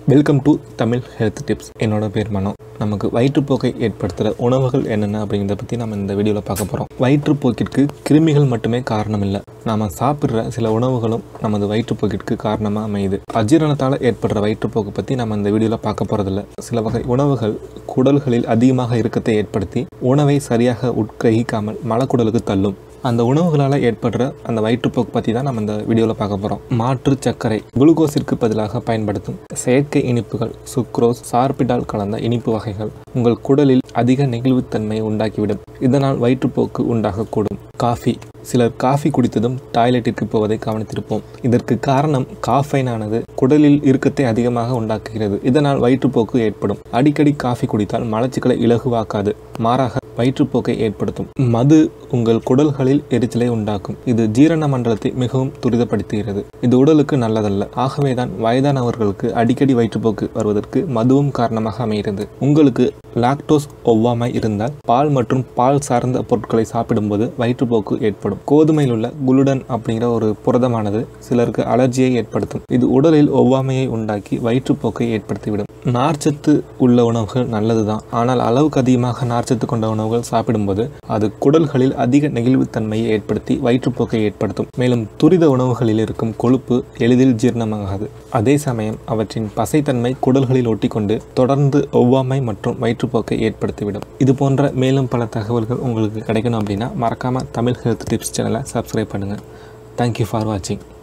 Welcome to Tamil health tips. என்னோட பேர் மனோ. நமக்கு வயிற்றுப்போக்கை ஏற்படுத்துகிற உணவுகள் என்னென்ன அப்படிங்கிறத பற்றி நம்ம இந்த வீடியோவில் பார்க்க போகிறோம். வயிற்றுப்போக்கிற்கு கிருமிகள் மட்டுமே காரணம் இல்லை, நாம் சாப்பிட்ற சில உணவுகளும் நமது வயிற்றுப்போக்கிற்கு காரணமாக அமையுது. அஜீரணத்தால் ஏற்படுற வயிற்றுப்போக்கை பற்றி நம்ம இந்த வீடியோவில் பார்க்க போகிறதில்ல. சில வகை உணவுகள் குடல்களில் அதிகமாக இறுக்கத்தை ஏற்படுத்தி உணவை சரியாக உட்கிரகிக்காமல் மலக்குடலுக்கு தள்ளும். அந்த உணவுகளால் ஏற்படுற அந்த வயிற்றுப்போக்கு பற்றி தான் நம்ம இந்த வீடியோவில் பார்க்க போகிறோம். மாற்று சர்க்கரை, குளுக்கோஸிற்கு பதிலாக பயன்படுத்தும் செயற்கை இனிப்புகள், சுக்ரோஸ், சார்பிடால் கலந்த இனிப்பு வகைகள் உங்கள் குடலில் அதிக நெகிழ்வுத்தன்மையை உண்டாக்கிவிடும். இதனால் வயிற்றுப்போக்கு உண்டாகக்கூடும். காஃபி, சிலர் காஃபி குடித்ததும் டாய்லெட்டிற்கு போவதை கவனித்திருப்போம். இதற்கு காரணம் காஃபைனானது குடலில் இறுக்கத்தை அதிகமாக உண்டாக்குகிறது. இதனால் வயிற்றுப்போக்கு ஏற்படும். அடிக்கடி காஃபி குடித்தால் மலச்சிக்கலை இலகுவாக்காது, மாறாக வயிற்றுப்போக்கை ஏற்படுத்தும். மது உங்கள் குடல்களில் எரிச்சலை உண்டாக்கும். இது ஜீரண மண்டலத்தை மிகவும் துரிதப்படுத்துகிறது. இது உடலுக்கு நல்லதல்ல. ஆகவேதான் வயதானவர்களுக்கு அடிக்கடி வயிற்றுப்போக்கு வருவதற்கு மதுவும் காரணமாக அமைகிறது. உங்களுக்கு லாக்டோஸ் ஒவ்வாமை இருந்தால் பால் மற்றும் பால் சார்ந்த பொருட்களை சாப்பிடும்போது வயிற்றுப்போக்கு ஏற்படும். கோதுமையில் உள்ள குளுடன் அப்படிங்கிற ஒரு புரதமானது சிலருக்கு அலர்ஜியை ஏற்படுத்தும். இது உடலில் ஒவ்வாமையை உண்டாக்கி வயிற்றுப்போக்கை ஏற்படுத்திவிடும். நார்ச்சத்து உள்ள உணவுகள் நல்லதுதான், ஆனால் அளவுக்கு அதிகமாக நார்ச்சத்து கொண்ட உணவுகள் சாப்பிடும்போது அது குடல்களில் அதிக நெகிழ்வுத்தன்மையை ஏற்படுத்தி வயிற்றுப்போக்கை ஏற்படுத்தும். மேலும் துரித உணவுகளில் இருக்கும் கொழுப்பு எளிதில் ஜீரணமாகாது. அதே சமயம் அவற்றின் பசைத்தன்மை குடல்களில் ஒட்டிக்கொண்டு தொடர்ந்து ஒவ்வாமை மற்றும் வயிற்றுப்போக்கை ஏற்படுத்திவிடும். இது போன்ற மேலும் பல தகவல்கள் உங்களுக்கு கிடைக்கணும் அப்படின்னா மறக்காம தமிழ் ஹெல்த் டிப்ஸ் சேனலை சப்ஸ்கிரைப் பண்ணுங்கள். தேங்க்யூ ஃபார் வாட்சிங்.